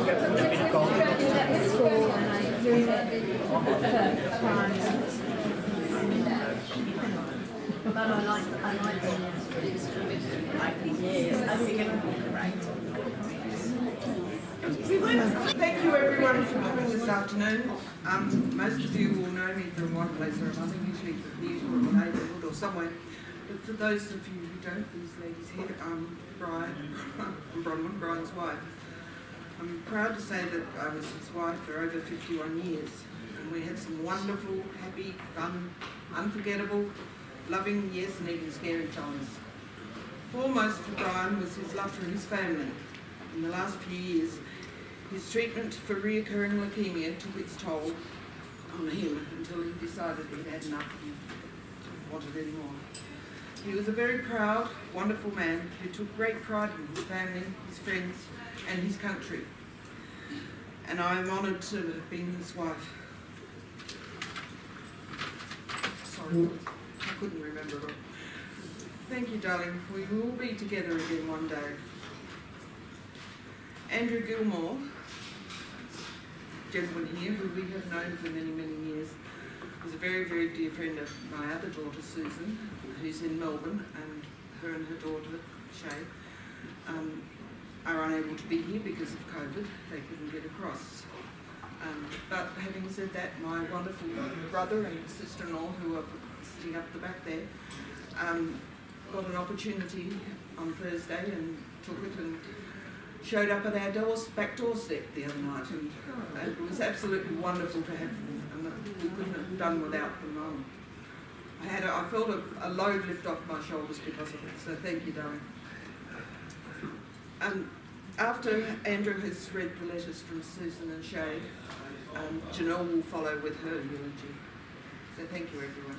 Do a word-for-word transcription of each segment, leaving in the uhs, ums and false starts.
school and I doing it for crime. But I like, I like it. Yeah, I think it'll be great. Thank you everyone for coming this afternoon. Um, most of you will know me from one place or another, usually from the usual neighbourhood or somewhere. But for those of you who don't, these ladies here, I'm Brian, I'm Bronwyn, Brian's wife. I'm proud to say that I was his wife for over fifty-one years, and we had some wonderful, happy, fun, unforgettable, loving, yes, and even scary times. Foremost for Brian was his love for his family. In the last few years, his treatment for reoccurring leukemia took its toll on him until he decided he'd had enough and wanted any more. He was a very proud, wonderful man who took great pride in his family, his friends, and his country. And I am honoured to have been his wife. Sorry, I couldn't remember it. Thank you, darling. We will be together again one day. Andrew Gilmore, gentleman here, who we have known for many, many years, is a very, very dear friend of my other daughter, Susan, who's in Melbourne, and her and her daughter, Shay, um, are unable to be here because of COVID. They couldn't get across. Um, but having said that, my wonderful brother and sister-in-law, who are sitting up the back there, um, got an opportunity on Thursday and took it and showed up at our doors, back doorstep the other night, and it was absolutely wonderful to have them, and we couldn't have done without them. Um, I had, a, I felt a, a load lift off my shoulders because of it, so thank you, darling. Um, after Andrew has read the letters from Susan and Shay, um, Janelle will follow with her eulogy. So thank you, everyone.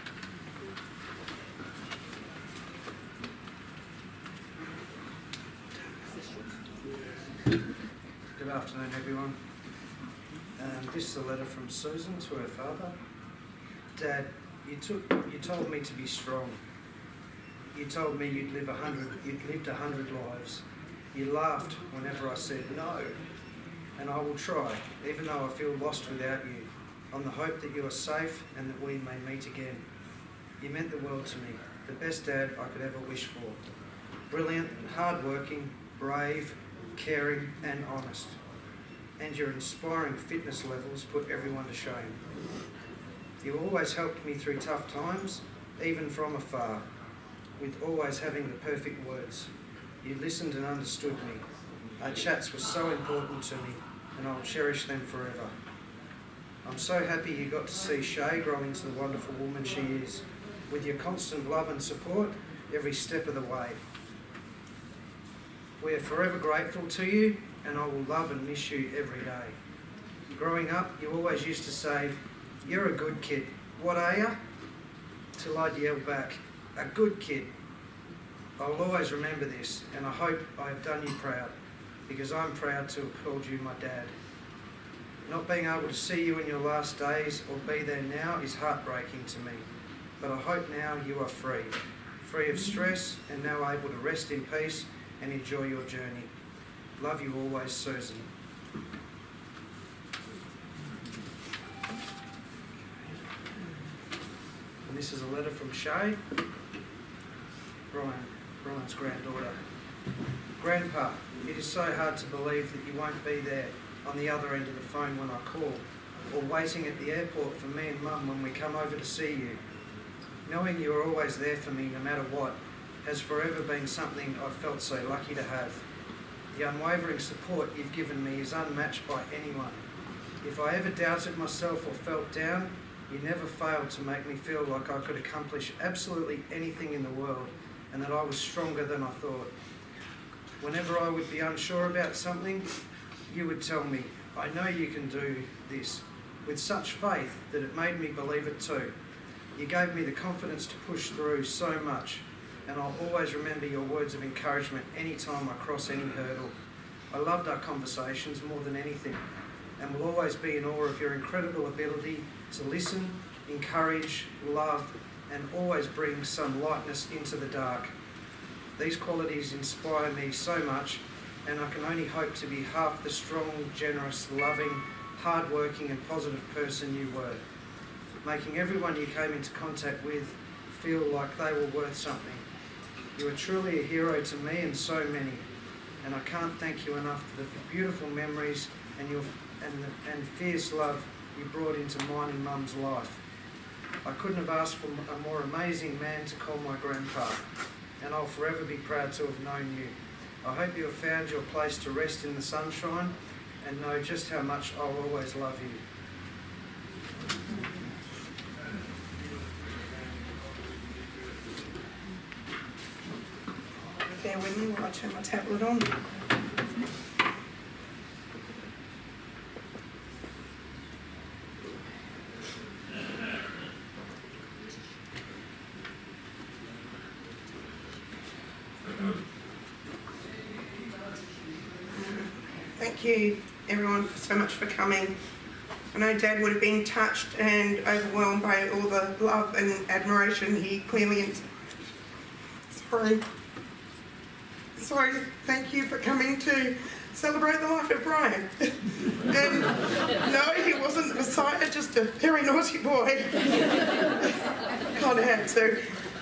Good afternoon, everyone. Um, this is a letter from Susan to her father. Dad, you took, you told me to be strong. You told me you'd live a hundred, you'd lived a hundred lives. You laughed whenever I said no, and I will try, even though I feel lost without you, on the hope that you are safe and that we may meet again. You meant the world to me, the best dad I could ever wish for. Brilliant, hard-working, brave, caring and honest. And your inspiring fitness levels put everyone to shame. You always helped me through tough times, even from afar, with always having the perfect words. You listened and understood me. Our chats were so important to me, and I'll cherish them forever. I'm so happy you got to see Shay grow into the wonderful woman she is, with your constant love and support every step of the way. We are forever grateful to you, and I will love and miss you every day. Growing up, you always used to say, "You're a good kid. What are you?" Till I'd yell back, "A good kid." I will always remember this, and I hope I have done you proud, because I'm proud to have called you my dad. Not being able to see you in your last days or be there now is heartbreaking to me, but I hope now you are free, free of stress and now able to rest in peace and enjoy your journey. Love you always, Susan. And this is a letter from Shay, Brian, Brian's granddaughter. Grandpa, it is so hard to believe that you won't be there on the other end of the phone when I call, or waiting at the airport for me and Mum when we come over to see you. Knowing you are always there for me no matter what has forever been something I've felt so lucky to have. The unwavering support you've given me is unmatched by anyone. If I ever doubted myself or felt down, you never failed to make me feel like I could accomplish absolutely anything in the world and that I was stronger than I thought. Whenever I would be unsure about something, you would tell me, "I know you can do this," with such faith that it made me believe it too. You gave me the confidence to push through so much, and I'll always remember your words of encouragement any time I cross any hurdle. I loved our conversations more than anything, and will always be in awe of your incredible ability to listen, encourage, love, and always bring some lightness into the dark. These qualities inspire me so much, and I can only hope to be half the strong, generous, loving, hard-working and positive person you were, making everyone you came into contact with feel like they were worth something. You are truly a hero to me and so many, and I can't thank you enough for the beautiful memories and your and, the, and fierce love you brought into mine and Mum's life. I couldn't have asked for a more amazing man to call my grandpa, and I'll forever be proud to have known you. I hope you have found your place to rest in the sunshine and know just how much I'll always love you. Bear with me while I turn my tablet on. Thank you everyone so much for coming. I know Dad would have been touched and overwhelmed by all the love and admiration he clearly inspired. Sorry. So thank you for coming to celebrate the life of Brian. And no, he wasn't the Messiah, just a very naughty boy. Kind of had to.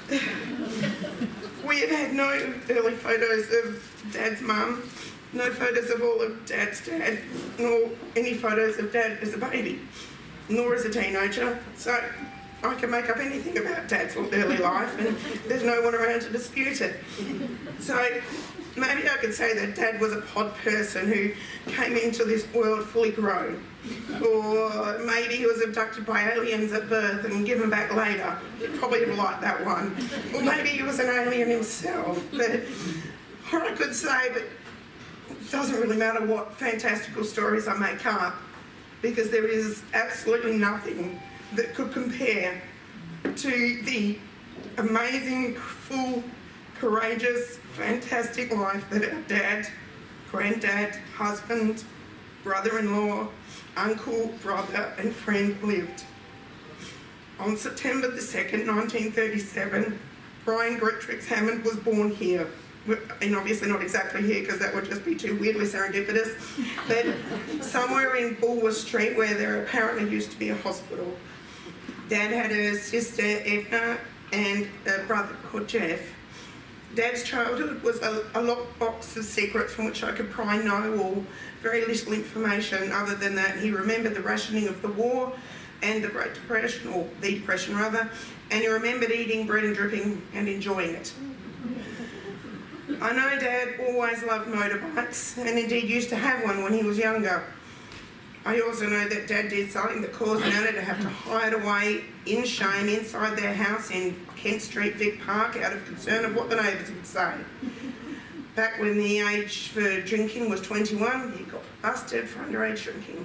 We have had no early photos of Dad's mum, no photos of all of Dad's dad, nor any photos of Dad as a baby, nor as a teenager. So I can make up anything about Dad's early life and there's no one around to dispute it. So maybe I could say that Dad was a pod person who came into this world fully grown. Or maybe he was abducted by aliens at birth and given back later. You'd probably have liked that one. Or maybe he was an alien himself. But, or I could say, but it doesn't really matter what fantastical stories I make up, because there is absolutely nothing that could compare to the amazing, full, courageous, fantastic life that our dad, granddad, husband, brother-in-law, uncle, brother and friend lived. On September the second, nineteen thirty-seven, Brian Gretrix Hammond was born here. And obviously not exactly here, because that would just be too weirdly serendipitous, but somewhere in Bulwer Street, where there apparently used to be a hospital. Dad had a sister, Edna, and a brother called Jeff. Dad's childhood was a, a locked box of secrets from which I could pry no or very little information. Other than that, he remembered the rationing of the war and the Great Depression, or the Depression rather, and he remembered eating bread and dripping and enjoying it. I know Dad always loved motorbikes, and indeed used to have one when he was younger. I also know that Dad did something that caused Nana to have to hide away in shame inside their house in Kent Street, Vic Park, out of concern of what the neighbours would say. Back when the age for drinking was twenty-one, he got busted for underage drinking.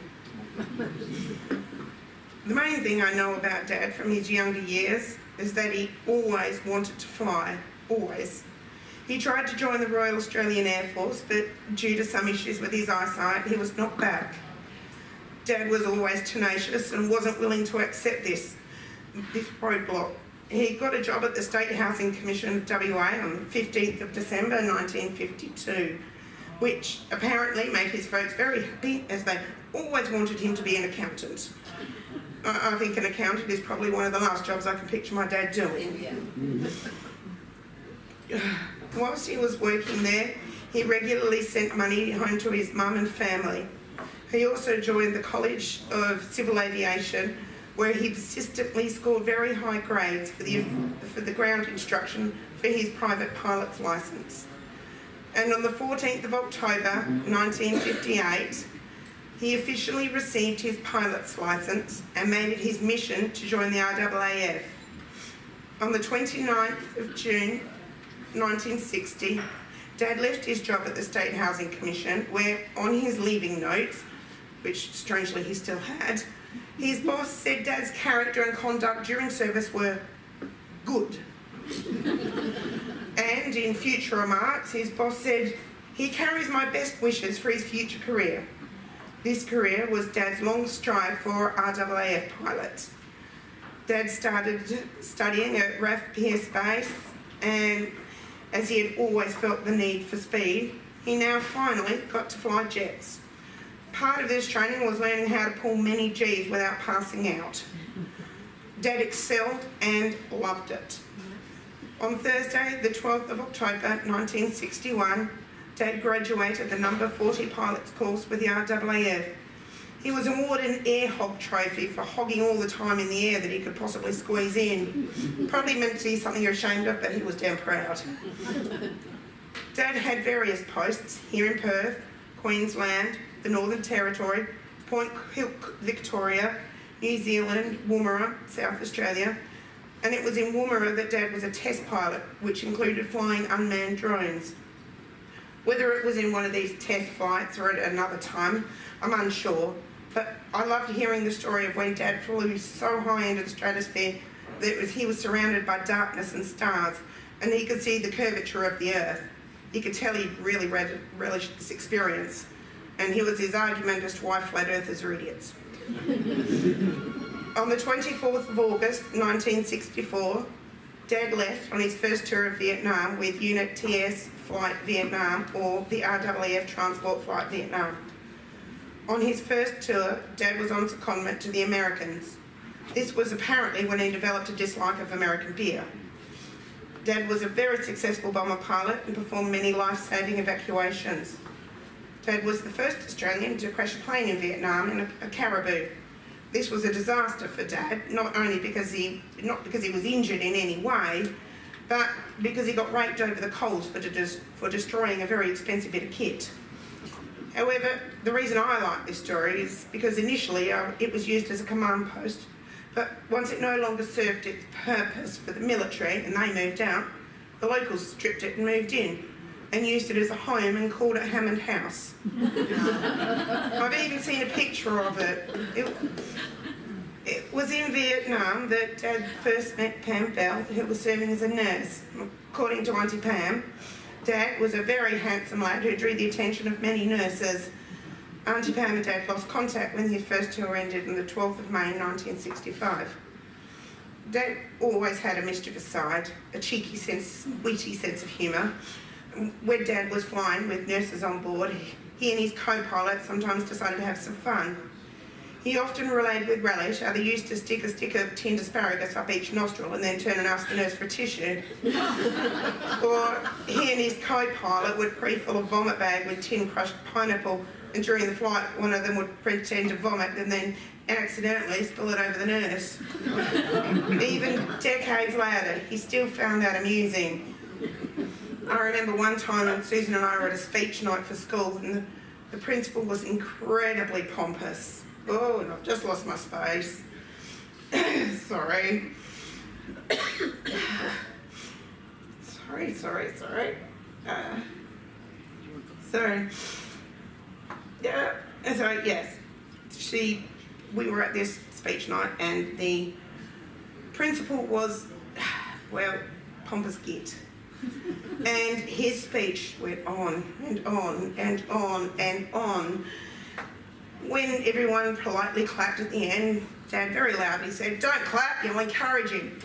The main thing I know about Dad from his younger years is that he always wanted to fly, always. He tried to join the Royal Australian Air Force, but due to some issues with his eyesight, he was knocked back. Dad was always tenacious and wasn't willing to accept this, this roadblock. He got a job at the State Housing Commission of W A on the fifteenth of December nineteen fifty-two, which apparently made his folks very happy, as they always wanted him to be an accountant. I, I think an accountant is probably one of the last jobs I can picture my dad doing. Yeah. Whilst he was working there, he regularly sent money home to his mum and family. He also joined the College of Civil Aviation, where he persistently scored very high grades for the, for the ground instruction for his private pilot's licence. And on the fourteenth of October nineteen fifty-eight, he officially received his pilot's licence and made it his mission to join the R A A F. On the twenty-ninth of June nineteen sixty, Dad left his job at the State Housing Commission, where on his leaving notes, which strangely he still had, his boss said Dad's character and conduct during service were good. And in future remarks, his boss said, he carries my best wishes for his future career. This career was Dad's long strive for R A A F pilot. Dad started studying at R A F Pierce Base, and as he had always felt the need for speed, he now finally got to fly jets. Part of this training was learning how to pull many G's without passing out. Dad excelled and loved it. On Thursday, the twelfth of October nineteen sixty-one, Dad graduated the number forty pilots course with the R A A F. He was awarded an air hog trophy for hogging all the time in the air that he could possibly squeeze in. Probably meant to be something you're ashamed of, but he was damn proud. Dad had various posts here in Perth, Queensland, the Northern Territory, Point Cook, Victoria, New Zealand, Woomera, South Australia, and it was in Woomera that Dad was a test pilot, which included flying unmanned drones. Whether it was in one of these test flights or at another time, I'm unsure, but I loved hearing the story of when Dad flew so high into the stratosphere that it was, he was surrounded by darkness and stars, and he could see the curvature of the Earth. He could tell he really relished this experience, and here was his argument as to why flat earthers are idiots. On the twenty-fourth of August nineteen sixty-four, Dad left on his first tour of Vietnam with Unit T S Flight Vietnam, or the R A A F Transport Flight Vietnam. On his first tour, Dad was on secondment to the Americans. This was apparently when he developed a dislike of American beer. Dad was a very successful bomber pilot and performed many life-saving evacuations. Dad was the first Australian to crash a plane in Vietnam in a, a Caribou. This was a disaster for Dad, not only because he, not because he was injured in any way, but because he got raked over the coals for, de for destroying a very expensive bit of kit. However, the reason I like this story is because initially uh, it was used as a command post, but once it no longer served its purpose for the military and they moved out, the locals stripped it and moved in and used it as a home and called it Hammond House. I've even seen a picture of it. it. It was in Vietnam that Dad first met Pam Bell, who was serving as a nurse. According to Auntie Pam, Dad was a very handsome lad who drew the attention of many nurses. Auntie Pam and Dad lost contact when his first tour ended on the twelfth of May nineteen sixty-five. Dad always had a mischievous side, a cheeky sense, witty sense of humour. When Dad was flying with nurses on board, he and his co-pilot sometimes decided to have some fun. He often relayed with relish how they used to stick a stick of tinned asparagus up each nostril and then turn and ask the nurse for a tissue. Or he and his co-pilot would pre-fill a vomit bag with tin crushed pineapple, and during the flight one of them would pretend to vomit and then accidentally spill it over the nurse. Even decades later, he still found that amusing. I remember one time when Susan and I were at a speech night for school, and the, the principal was incredibly pompous. Oh, and I've just lost my space. Sorry. sorry, sorry, sorry. Uh, so, yeah, so yes, she, we were at this speech night and the principal was, well, pompous git. And his speech went on and on and on and on. When everyone politely clapped at the end, Dad very loudly said, "Don't clap, you'll encourage him."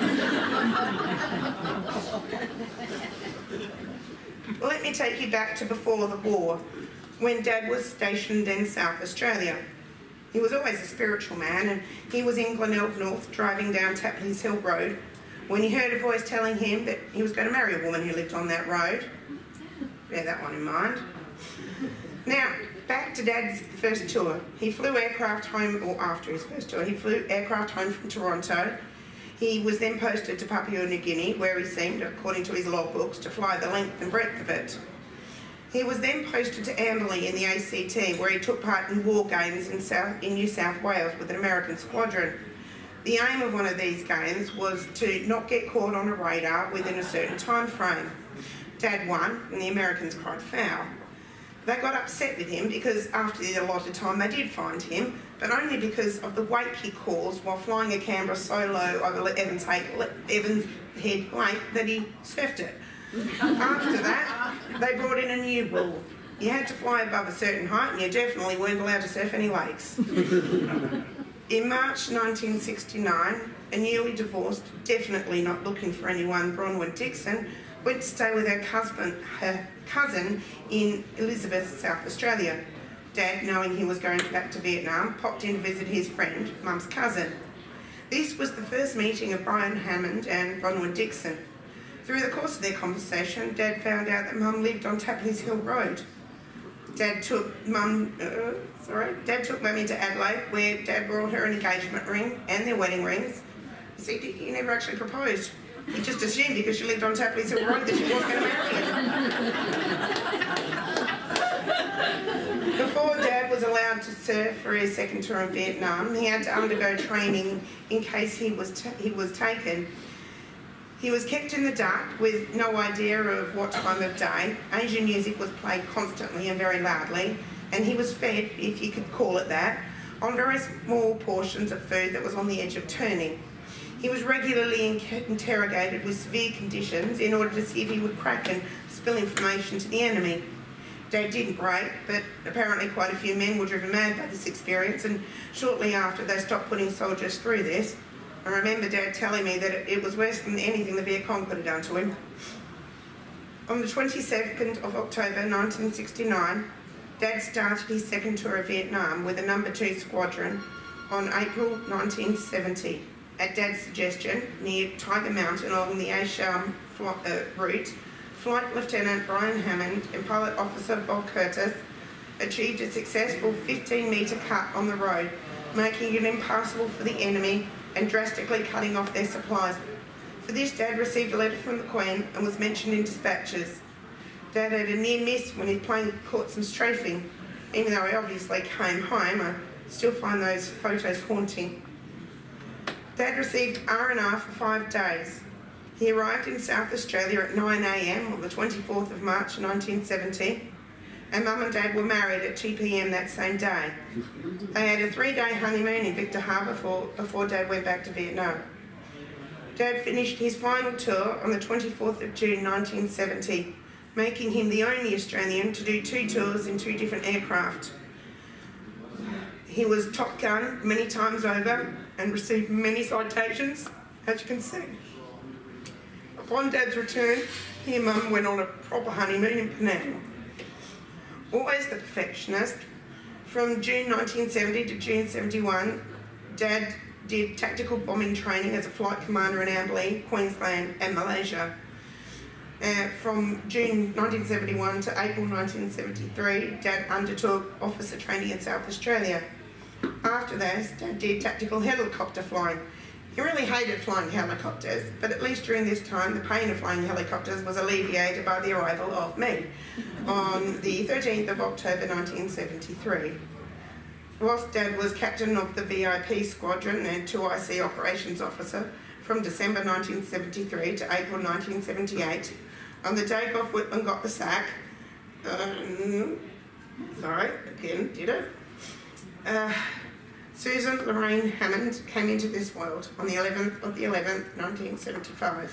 Let me take you back to before the war, when Dad was stationed in South Australia. He was always a spiritual man, and he was in Glenelg North driving down Tapley's Hill Road when he heard a voice telling him that he was going to marry a woman who lived on that road. Bear that one in mind. Now, back to Dad's first tour. He flew aircraft home, or after his first tour, he flew aircraft home from Toronto. He was then posted to Papua New Guinea, where he seemed, according to his logbooks, to fly the length and breadth of it. He was then posted to Amberley in the A C T, where he took part in war games in, South, in New South Wales with an American squadron. The aim of one of these games was to not get caught on a radar within a certain time frame. Dad won, and the Americans cried foul. They got upset with him because after the allotted time they did find him, but only because of the weight he caused while flying a Canberra so low over Evans Head Lake that he surfed it. After that, they brought in a new rule. You had to fly above a certain height and you definitely weren't allowed to surf any lakes. In March nineteen sixty-nine, a newly divorced, definitely not looking for anyone, Bronwyn Dixon, went to stay with her cousin, her cousin in Elizabeth, South Australia. Dad, knowing he was going back to Vietnam, popped in to visit his friend, Mum's cousin. This was the first meeting of Brian Hammond and Bronwyn Dixon. Through the course of their conversation, Dad found out that Mum lived on Tapley's Hill Road. Dad took Mum, uh, sorry, Dad took Mum into Adelaide, where Dad brought her an engagement ring and their wedding rings. See, he never actually proposed. He just assumed because she lived on Tapley's Hill Road that she wasn't going to marry him. Before Dad was allowed to serve for his second tour in Vietnam, he had to undergo training in case he was t he was taken. He was kept in the dark with no idea of what time of day. Asian music was played constantly and very loudly, and he was fed, if you could call it that, on very small portions of food that was on the edge of turning. He was regularly interrogated with severe conditions in order to see if he would crack and spill information to the enemy. Dad didn't break, but apparently quite a few men were driven mad by this experience, and shortly after they stopped putting soldiers through this. I remember Dad telling me that it was worse than anything the Viet Cong could have done to him. On the twenty-second of October nineteen sixty-nine, Dad started his second tour of Vietnam with the number two Squadron on April nineteen seventy. At Dad's suggestion, near Tiger Mountain along the A Sham uh, route, Flight Lieutenant Brian Hammond and Pilot Officer Bob Curtis achieved a successful fifteen metre cut on the road, making it impassable for the enemy and drastically cutting off their supplies. For this, Dad received a letter from the Queen and was mentioned in dispatches. Dad had a near miss when his plane caught some strafing. Even though he obviously came home, I still find those photos haunting. Dad received R and R for five days. He arrived in South Australia at nine A M on the twenty-fourth of March nineteen seventy, and Mum and Dad were married at two P M that same day. They had a three-day honeymoon in Victor Harbour before, before Dad went back to Vietnam. Dad finished his final tour on the twenty-fourth of June nineteen seventy, making him the only Australian to do two tours in two different aircraft. He was Top Gun many times over and received many citations, as you can see. Upon Dad's return, he and Mum went on a proper honeymoon in Penang. Always the perfectionist, from June nineteen seventy to June seventy-one, Dad did tactical bombing training as a flight commander in Amberley, Queensland and Malaysia. Uh, from June nineteen seventy-one to April nineteen seventy-three, Dad undertook officer training in South Australia. After this, Dad did tactical helicopter flying. He really hated flying helicopters, but at least during this time, the pain of flying helicopters was alleviated by the arrival of me on the thirteenth of October nineteen seventy-three. Whilst Dad was captain of the V I P Squadron and two I C operations officer from December nineteen seventy-three to April nineteen seventy-eight, on the day Gough Whitlam got the sack, um, sorry, again, did it? Uh, Susan Lorraine Hammond came into this world on the eleventh of the eleventh, nineteen seventy-five.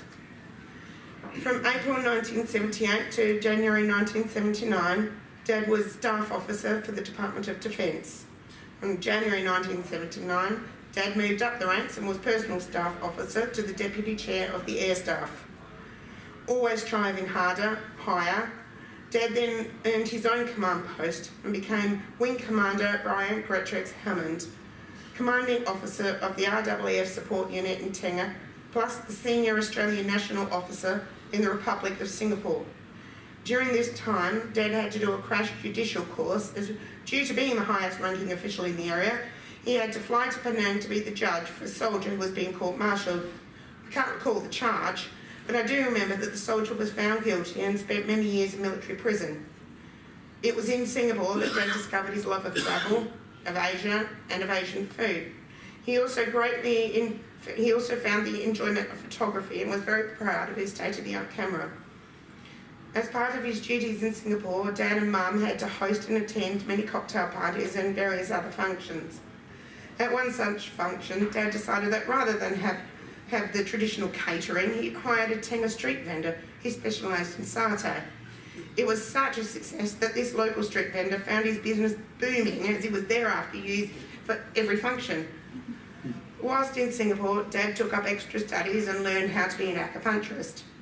From April nineteen seventy-eight to January nineteen seventy-nine, Dad was staff officer for the Department of Defence. In January nineteen seventy-nine, Dad moved up the ranks and was personal staff officer to the Deputy Chair of the Air Staff. Always striving harder, higher, Dad then earned his own command post and became Wing Commander Brian Grettrex Hammond, Commanding Officer of the R W F Support Unit in Tenga, plus the Senior Australian National Officer in the Republic of Singapore. During this time, Dad had to do a crash judicial course as, due to being the highest ranking official in the area, he had to fly to Penang to be the judge for a soldier who was being court-martialed. I can't recall the charge, but I do remember that the soldier was found guilty and spent many years in military prison. It was in Singapore that Dad discovered his love of travel, of Asia and of Asian food. He also greatly in, he also found the enjoyment of photography and was very proud of his state-of-the-art camera. As part of his duties in Singapore, Dad and Mum had to host and attend many cocktail parties and various other functions. At one such function, Dad decided that rather than have, have the traditional catering, he hired a Tenga street vendor who specialised in satay. It was such a success that this local street vendor found his business booming as he was thereafter used for every function. Whilst in Singapore, Dad took up extra studies and learned how to be an acupuncturist.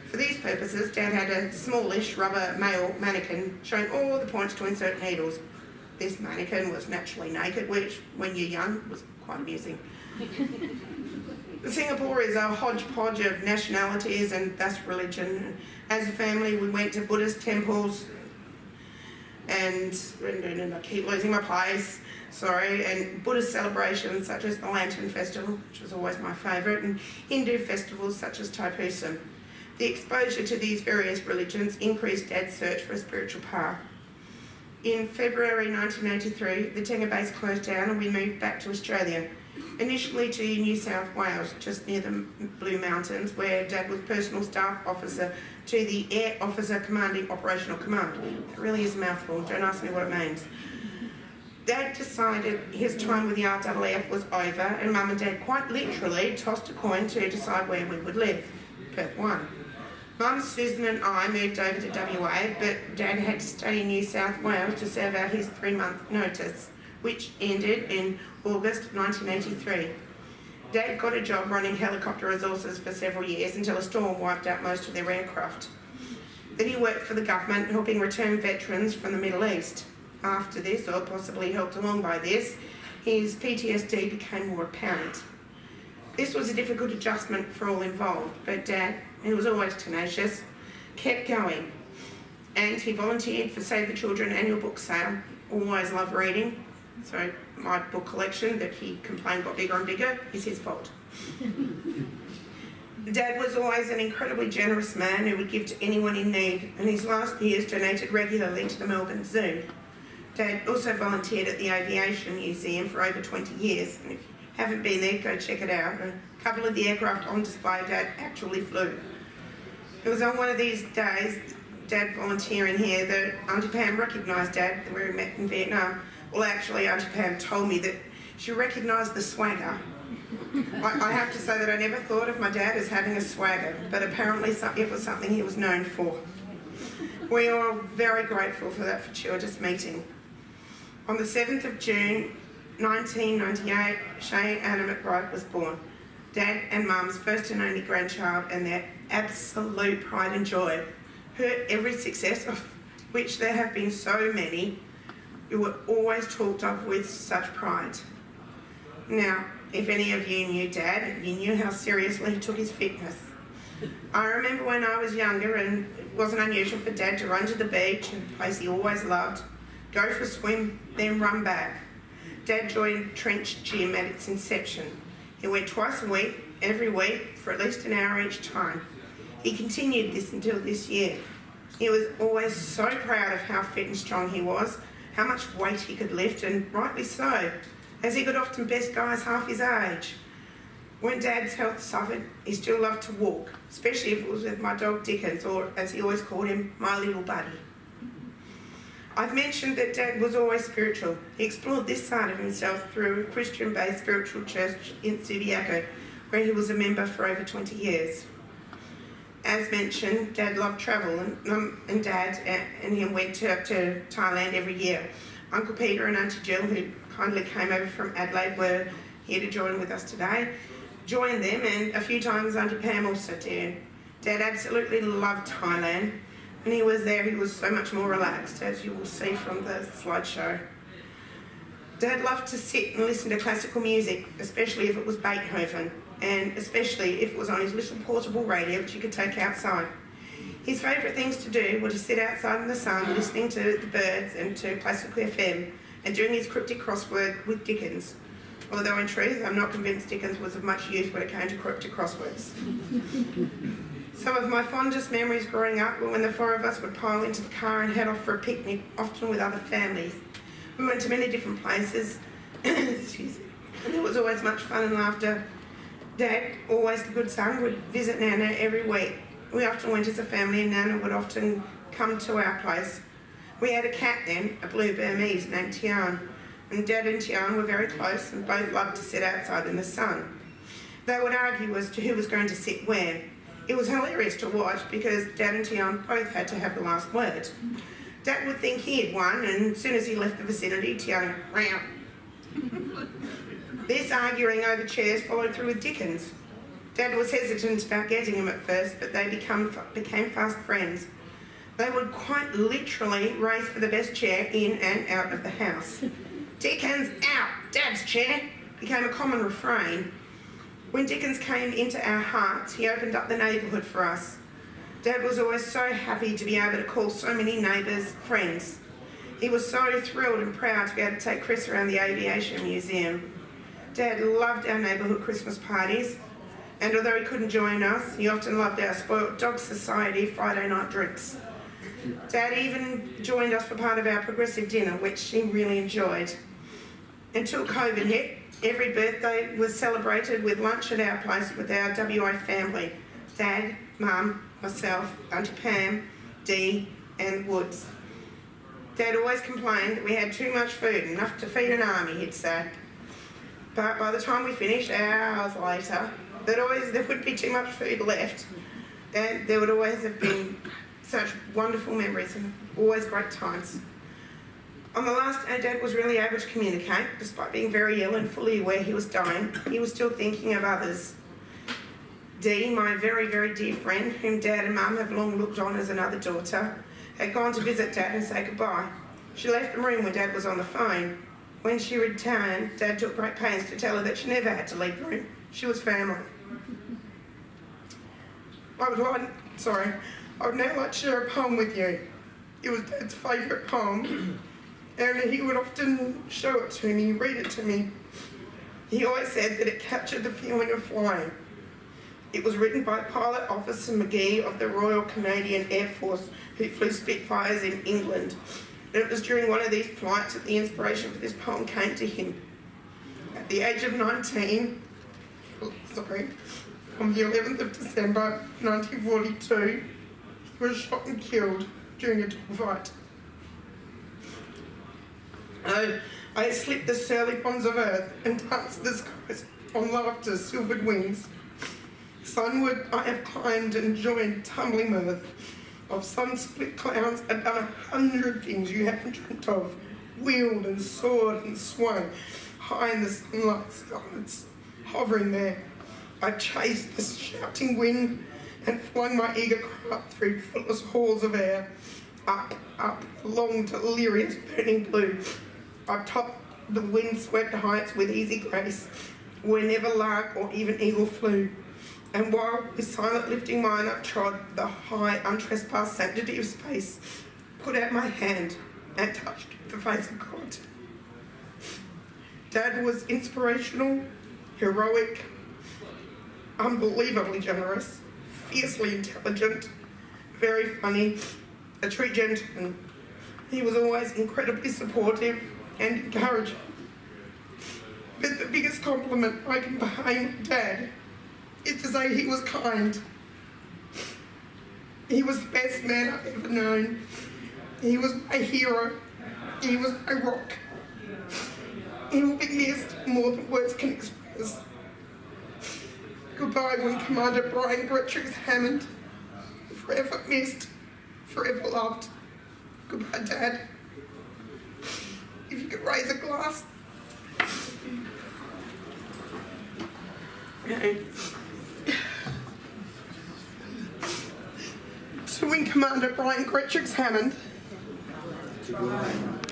For these purposes, Dad had a smallish rubber male mannequin showing all the points to insert needles. This mannequin was naturally naked, which, when you're young, was quite amusing. Singapore is a hodgepodge of nationalities and thus religion. As a family, we went to Buddhist temples and, and I keep losing my place, sorry, and Buddhist celebrations such as the Lantern Festival, which was always my favourite, and Hindu festivals such as Thaipusam. The exposure to these various religions increased Dad's search for a spiritual path. In February nineteen eighty-three, the Tenga base closed down and we moved back to Australia. Initially to New South Wales, just near the Blue Mountains, where Dad was personal staff officer to the Air Officer Commanding Operational Command. It really is a mouthful, don't ask me what it means. Dad decided his time with the R A F was over and Mum and Dad quite literally tossed a coin to decide where we would live. Perth won. Mum, Susan and I moved over to W A, but Dad had to stay in New South Wales to serve out his three-month notice, which ended in August nineteen eighty-three. Dad got a job running helicopter resources for several years until a storm wiped out most of their aircraft. Then he worked for the government helping return veterans from the Middle East. After this, or possibly helped along by this, his P T S D became more apparent. This was a difficult adjustment for all involved, but Dad, who was always tenacious, kept going. And he volunteered for Save the Children annual book sale. Always loved reading, so my book collection that he complained got bigger and bigger is his fault. Dad was always an incredibly generous man who would give to anyone in need, and his last years donated regularly to the Melbourne Zoo. Dad also volunteered at the Aviation Museum for over twenty years, and if you haven't been there, go check it out. A couple of the aircraft on display Dad actually flew. It was on one of these days, Dad volunteering here, that Auntie Pam recognised Dad, where we met in Vietnam. Well, actually, Auntie Pam told me that she recognised the swagger. I, I have to say that I never thought of my dad as having a swagger, but apparently it was something he was known for. We are very grateful for that fortuitous meeting. On the seventh of June nineteen ninety-eight, Shay Anna McBride was born. Dad and Mum's first and only grandchild, and their absolute pride and joy. Her every success, of which there have been so many, who were always talked of with such pride. Now, if any of you knew Dad, you knew how seriously he took his fitness. I remember when I was younger and it wasn't unusual for Dad to run to the beach, a place he always loved, go for a swim, then run back. Dad joined Trench Gym at its inception. He went twice a week, every week, for at least an hour each time. He continued this until this year. He was always so proud of how fit and strong he was, how much weight he could lift, and rightly so, as he could often best guys half his age. When Dad's health suffered, he still loved to walk, especially if it was with my dog Dickens, or as he always called him, my little buddy. I've mentioned that Dad was always spiritual. He explored this side of himself through a Christian-based spiritual church in Subiaco, where he was a member for over twenty years. As mentioned, Dad loved travel, and Mum and Dad and him went to, to Thailand every year. Uncle Peter and Auntie Jill, who kindly came over from Adelaide, were here to join with us today, joined them, and a few times Auntie Pam also did. Dad absolutely loved Thailand. When he was there, he was so much more relaxed, as you will see from the slideshow. Dad loved to sit and listen to classical music, especially if it was Beethoven, and especially if it was on his little portable radio, which you could take outside. His favourite things to do were to sit outside in the sun, listening to the birds and to classical F M, and doing his cryptic crossword with Dickens. Although in truth, I'm not convinced Dickens was of much use when it came to cryptic crosswords. Some of my fondest memories growing up were when the four of us would pile into the car and head off for a picnic, often with other families. We went to many different places, excuse me, and there was always much fun and laughter. Dad, always the good son, would visit Nana every week. We often went as a family, and Nana would often come to our place. We had a cat then, a blue Burmese named Tian, and Dad and Tian were very close and both loved to sit outside in the sun. They would argue as to who was going to sit where. It was hilarious to watch because Dad and Tian both had to have the last word. Dad would think he had won, and as soon as he left the vicinity, Tian ran out. This arguing over chairs followed through with Dickens. Dad was hesitant about getting him at first, but they become, became fast friends. They would quite literally race for the best chair in and out of the house. Dickens, out! Dad's chair! Became a common refrain. When Dickens came into our hearts, he opened up the neighbourhood for us. Dad was always so happy to be able to call so many neighbours friends. He was so thrilled and proud to be able to take Chris around the Aviation Museum. Dad loved our neighbourhood Christmas parties, and although he couldn't join us, he often loved our Spoilt Dog Society Friday night drinks. Dad even joined us for part of our progressive dinner, which he really enjoyed. Until COVID hit, every birthday was celebrated with lunch at our place with our W A family. Dad, Mum, myself, Auntie Pam, Dee and Woods. Dad always complained that we had too much food, enough to feed an army, he'd say. But by the time we finished, hours later, there'd always, there would be too much food left, and there would always have been such wonderful memories and always great times. On the last day, Dad was really able to communicate. Despite being very ill and fully aware he was dying, he was still thinking of others. Dee, my very, very dear friend, whom Dad and Mum have long looked on as another daughter, had gone to visit Dad and say goodbye. She left the room when Dad was on the phone. When she returned, Dad took great pains to tell her that she never had to leave the room. She was family. I would like, sorry, I would now like to share a poem with you. It was Dad's favourite poem, and he would often show it to me, read it to me. He always said that it captured the feeling of flying. It was written by Pilot Officer McGee of the Royal Canadian Air Force, who flew Spitfires in England. And it was during one of these flights that the inspiration for this poem came to him. At the age of nineteen, sorry, on the eleventh of December nineteen forty-two, he was shot and killed during a dogfight. Oh, I slipped the surly bonds of earth and danced the skies on laughter's silvered wings. Sunward I have climbed and joined tumbling mirth of sun-split clouds and done a hundred things you haven't dreamt of, wheeled and soared and swung high in the sunlight silence, hovering there. I've chased the shouting wind and flung my eager craft through fruitless halls of air, up, up, long delirious burning blue. I've topped the wind-swept heights with easy grace, where never lark or even eagle flew. And while with silent lifting mine I've trod the high, untrespassed sanctity of space, put out my hand and touched the face of God. Dad was inspirational, heroic, unbelievably generous, fiercely intelligent, very funny, a true gentleman. He was always incredibly supportive and encouraging. But the biggest compliment I can pay my dad is to say he was kind. He was the best man I've ever known. He was my hero. He was my rock. He will be missed more than words can express. Goodbye, Wing Commander Brian Gretrix Hammond. Forever missed, forever loved. Goodbye, Dad. If you could raise a glass. Okay. To Wing Commander Brian Gretrix Hammond. Brian.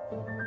Thank you.